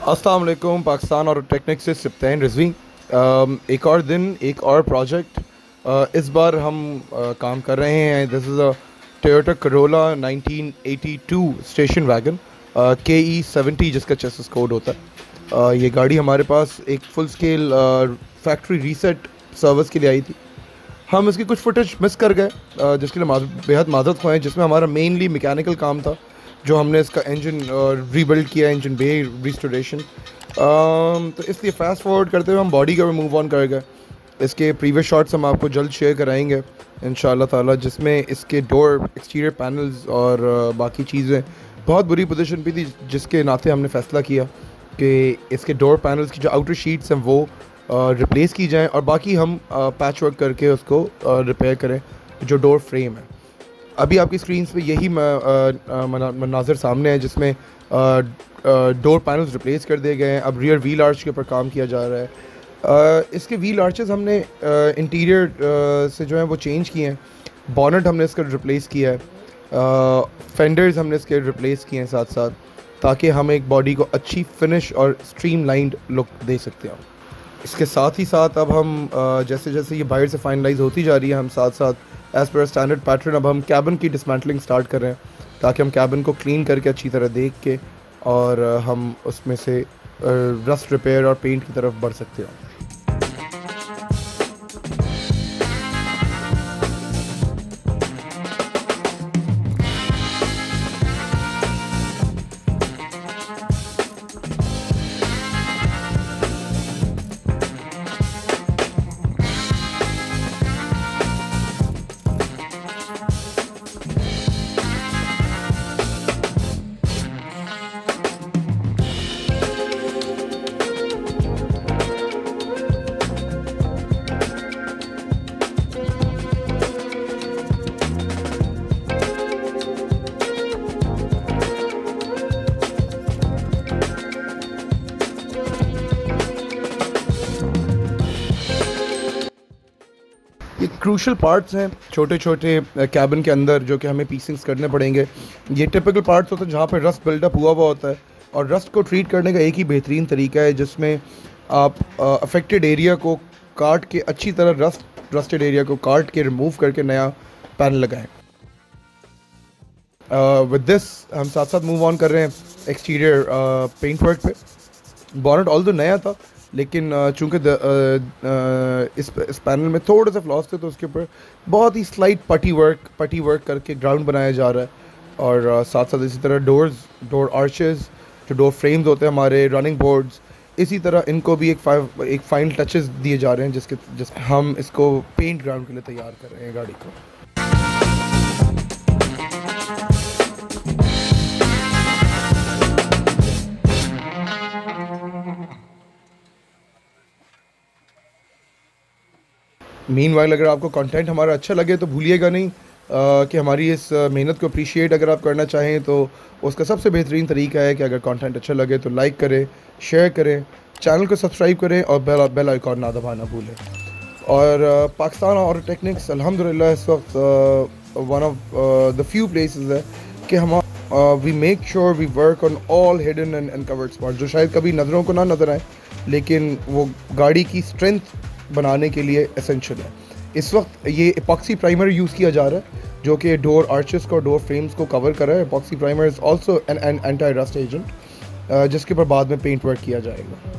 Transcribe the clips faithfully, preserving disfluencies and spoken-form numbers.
अस्सलाम वालेकुम। पाकिस्तान और टेक्निक से सिप्तैन रिजवी। अम, एक और दिन एक और प्रोजेक्ट। अ, इस बार हम अ, काम कर रहे हैं। This is a Toyota Corolla nineteen eighty two station wagon K E seventy जिसका चेसिस कोड होता है। अ, ये गाड़ी हमारे पास एक full scale factory reset service के लिए आई थी। हम इसकी कुछ फुटेज मिस कर गए, अ, जिसके लिए माज- बेहद माजरत हुए हैं, जिसमें हमारा मेनली मैकेनिकल काम था, जो हमने इसका इंजन रीबिल्ड किया, इंजन बे रिस्टोरेशन। तो इसलिए फास्ट फॉरवर्ड करते हुए हम बॉडी का भी मूव ऑन कर गए। इसके प्रीवियस शॉट्स हम आपको जल्द शेयर कराएंगे इंशाल्लाह ताला, जिसमें इसके डोर एक्सटीरियर पैनल्स और अ, बाकी चीज़ें बहुत बुरी पोजीशन पे थी, जिसके नाते हमने फ़ैसला किया कि इसके डोर पैनल्स की जो आउटर शीट्स हैं वो रिप्लेस की जाएं और बाकी हम पैच वर्क करके उसको रिपेयर करें जो डोर फ्रेम है। अभी आपकी स्क्रीन पे यही मनाजर सामने है, जिसमें डोर पैनल्स रिप्लेस कर दिए गए हैं। अब रियर व्हील आर्च के ऊपर काम किया जा रहा है। अ, इसके व्हील आर्चेस हमने इंटीरियर से जो है वो चेंज किए हैं। बॉनेट हमने इसका रिप्लेस किया है। फेंडर्स हमने इसके रिप्लेस किए हैं साथ साथ, ताकि हम एक बॉडी को अच्छी फिनिश और स्ट्रीमलाइंड लुक दे सकते हैं। इसके साथ ही साथ अब हम अ, जैसे जैसे ये बाहर से फाइनलाइज होती जा रही है, हम साथ साथ एज़ पर स्टैंडर्ड पैटर्न अब हम कैबिन की डिसमेंटलिंग स्टार्ट कर रहे हैं, ताकि हम कैबिन को क्लीन करके अच्छी तरह देख के और अ, हम उसमें से रस्ट रिपेयर और पेंट की तरफ बढ़ सकते हैं। ये क्रूशल पार्ट्स हैं छोटे छोटे कैबिन के अंदर, जो कि हमें पीसिंग्स करने पड़ेंगे। ये टिपिकल पार्ट्स होते हैं जहाँ पे रस्ट बिल्डअप हुआ हुआ होता है, और रस्ट को ट्रीट करने का एक ही बेहतरीन तरीका है, जिसमें आप अफेक्टेड एरिया को काट के अच्छी तरह रस्ट रस्टेड एरिया को काट के रिमूव करके नया पैनल लगाएं। विद दिस हम साथ साथ मूव ऑन कर रहे हैं एक्सटीरियर पेंट वर्क पे। बॉनेट ऑल्दो नया था, लेकिन चूँकि इस इस पैनल में थोड़े से फ्लॉस थे, तो उसके ऊपर बहुत ही slight putty work putty work करके ग्राउंड बनाया जा रहा है। और uh, साथ साथ इसी तरह डोर्स डोर आर्चेस, जो डोर फ्रेम्स होते हैं हमारे, रनिंग बोर्ड्स, इसी तरह इनको भी एक फाइव एक फाइन टचेस दिए जा रहे हैं, जिसके जिस हम इसको पेंट ग्राउंड के लिए तैयार कर रहे हैं गाड़ी को। मीनवाइल अगर आपको कंटेंट हमारा अच्छा लगे तो भूलिएगा नहीं आ, कि हमारी इस आ, मेहनत को अप्रिशिएट अगर आप करना चाहें तो उसका सबसे बेहतरीन तरीका है कि अगर कंटेंट अच्छा लगे तो लाइक करें, शेयर करें, चैनल को सब्सक्राइब करें और बेल बेल आइकॉन ना दबाना भूलें। और आ, पाकिस्तान और टेक्निक्स अल्हम्दुलिल्लाह इस वक्त one of the few places है कि हम we make sure we work on all hidden and uncovered spot, जो शायद कभी नज़रों को ना नज़र आए, लेकिन वो गाड़ी की स्ट्रेंथ बनाने के लिए एसेंशियल है। इस वक्त ये एपॉक्सी प्राइमर यूज़ किया जा रहा है, जो कि डोर आर्चेस को, डोर फ्रेम्स को कवर कर रहा है। Epoxy primer is also an an anti rust agent, जिसके ऊपर बाद में पेंट वर्क किया जाएगा।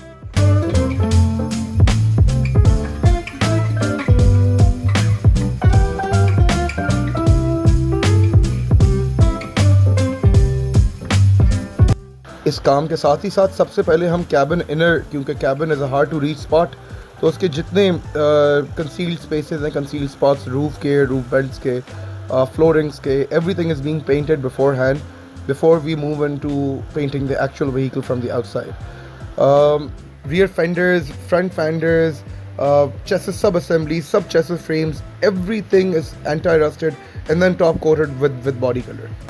इस काम के साथ ही साथ सबसे पहले हम कैबिन इनर, क्योंकि cabin is a hard to reach spot, तो उसके जितने कंसील्ड स्पेसेस हैं, कंसील्ड स्पॉट्स, रूफ के, रूफ बेल्ट्स के, फ्लोरिंग्स के, everything is being painted beforehand before we move into painting the actual vehicle from the outside. Rear fenders, front fenders, chassis sub assembly, sub chassis frames, everything is anti rusted and then top coated with with body colour.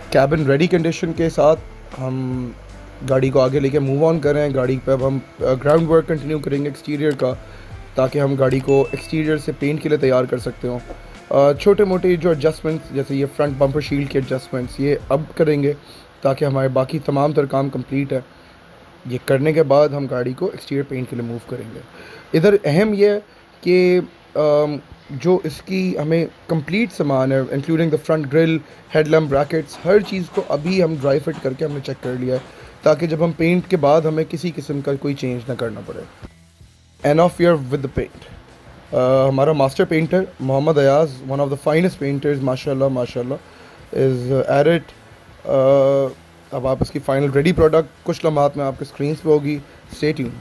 Cabin ready condition के साथ हम गाड़ी को आगे लेके move on कर रहे हैं। गाड़ी पे अब हम ग्राउंड वर्क कंटिन्यू करेंगे एक्सटीरियर का, ताकि हम गाड़ी को एक्सटीरियर से पेंट के लिए तैयार कर सकते हो। छोटे मोटे जो एडजस्टमेंट्स, जैसे ये फ्रंट बम्पर शील्ड के एडजस्टमेंट्स, ये अब करेंगे ताकि हमारे बाकी तमाम तर काम कंप्लीट है। ये करने के बाद हम गाड़ी को एक्सटीरियर पेंट के लिए मूव करेंगे। इधर अहम ये है कि जो इसकी हमें कंप्लीट सामान है, including the front grille, headlamp, brackets, हर चीज़ को अभी हम ड्राई फिट करके हमने चेक कर लिया है, ताकि जब हम पेंट के बाद हमें किसी किस्म का कोई चेंज ना करना पड़े। End of year with the paint, हमारा master painter Mohammad Ayaz, one of the finest painters माशाल्लाह माशाल्लाह, इज़ एट इट। अब आप इसकी फाइनल रेडी प्रोडक्ट कुछ लम्हात में आपके स्क्रीन पे होगी। Stay tuned.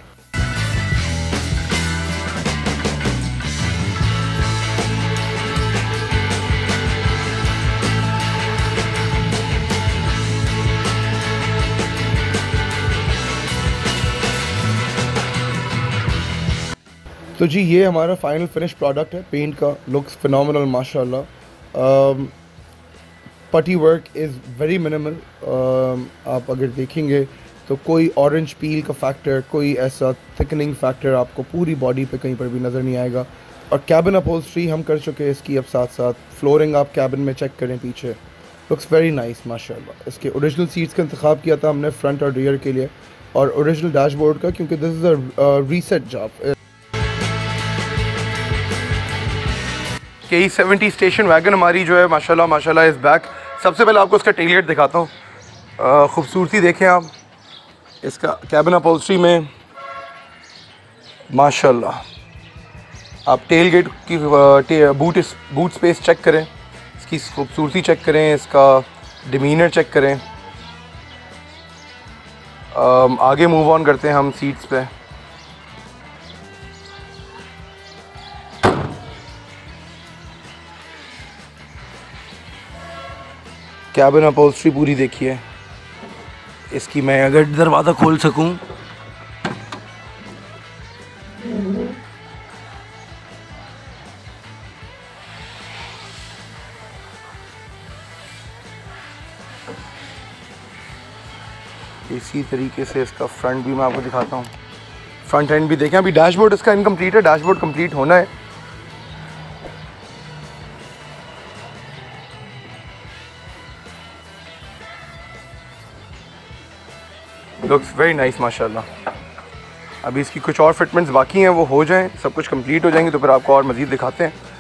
तो जी ये हमारा फाइनल फिनिश प्रोडक्ट है पेंट का। लुक्स फिनोमिनल माशाल्लाह। Putty work is very minimal. आप अगर देखेंगे तो कोई ऑरेंज पील का फैक्टर, कोई ऐसा थिकनिंग फैक्टर आपको पूरी बॉडी पे कहीं पर भी नज़र नहीं आएगा। और कैबिन अपहोल्स्ट्री हम कर चुके हैं इसकी। अब साथ साथ फ्लोरिंग आप कैबिन में चेक करें पीछे, लुक्स वेरी नाइस माशाल्लाह। इसके ओरिजिनल सीट्स का इंतखाब किया था हमने फ्रंट और रियर के लिए, और ओरिजिनल डैशबोर्ड का, क्योंकि this is a reset job. K E seventy station wagon हमारी जो है माशाल्लाह माशाल्लाह इज़ बैक। सबसे पहले आपको इसका टेलगेट दिखाता हूँ। ख़ूबसूरती देखें आप इसका कैबिन अपहोल्स्ट्री में माशाल्लाह। आप टेलगेट की बूट बूट स्पेस चेक करें, इसकी खूबसूरती चेक करें, इसका डिमीनर चेक करें। आगे मूव ऑन करते हैं हम सीट्स पे। कैबिन अपहोल्स्ट्री पूरी देखिए इसकी। मैं अगर दरवाज़ा खोल सकूं, इसी तरीके से इसका फ्रंट भी मैं आपको दिखाता हूं। फ्रंट एंड भी देखें। अभी डैशबोर्ड इसका इनकम्प्लीट है, डैशबोर्ड कंप्लीट होना है। लुक्स वेरी नाइस माशाल्लाह। अभी इसकी कुछ और फिटमेंट्स बाकी हैं, वो हो जाएं, सब कुछ कंप्लीट हो जाएंगे तो फिर आपको और मज़ीद दिखाते हैं।